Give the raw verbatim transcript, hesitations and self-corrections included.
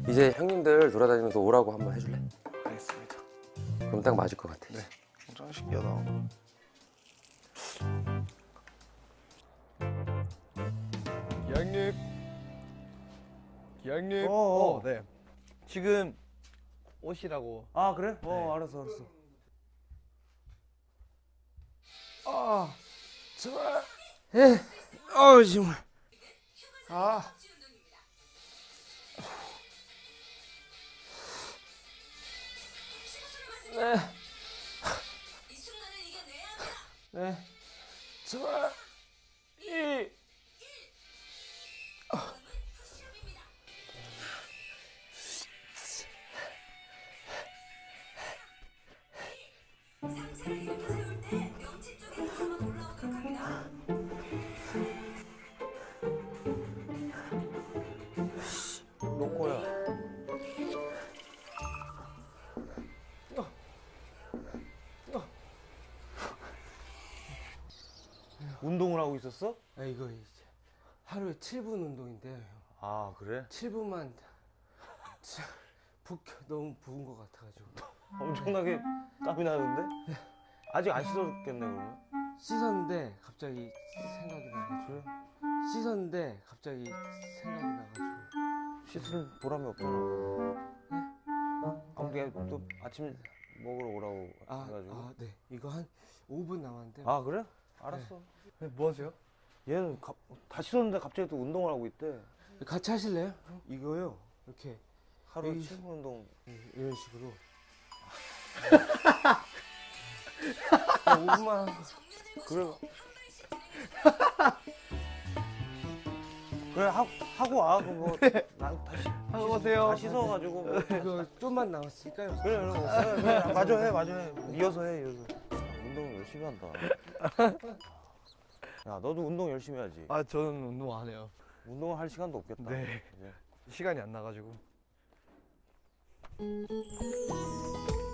이제 형님들 돌아다니면서 오라고 한번 해줄래? 알겠습니다. 그럼 딱 맞을 것 같아. 네. 엄청 신기하다. 기양님. 기양님. 어, 어, 네. 지금 오시라고. 아 그래? 어 네. 알았어 알았어. 아 제발. 에, 어우 정말. 아. 네, 이 순간을 이겨내야 한다. 네, 제발. 이. 푸시업입니다. 상체를 이렇게 세울 때 명치 쪽에 힘을 올라오도록 합니다. 너 거야. 운동을 하고 있었어? 아, 이거 이제 하루에 칠 분 운동인데요. 아 그래? 칠 분만 붓 너무 부은 것 같아가지고 엄청나게 땀이 나는데? 아직 안 씻었겠네 그러면? 씻었는데 갑자기 생각이 나가지고 그래? 씻었는데 갑자기 생각이 나가지고 씻을 보람이 없잖아. 아무튼 또 아침 먹으러 오라고 아, 해가지고. 아, 네. 이거 한 오 분 남았는데 아 그래? 알았어. 네, 뭐 하세요? 얘는 가, 다 씻었는데 갑자기 또 운동을 하고 있대. 같이 하실래요? 이거요. 이렇게 하루에 에이. 칠 분 운동. 음, 이런 식으로 오 분만 하고 그래. 그래 하, 하고 와. 그거 난 다시 하고 오세요. 다 씻어가지고. 이거 좀만 남았으니까요. 그래 그래. 그래, 그래. 마저 해 마저 해. 이어서 해 이어서. 야, 운동 열심히 한다. 야 너도 운동 열심히 해야지. 아, 저는 운동 안 해요. 운동을 할 시간도 없겠다. 네. 이제. 시간이 안 나가지고.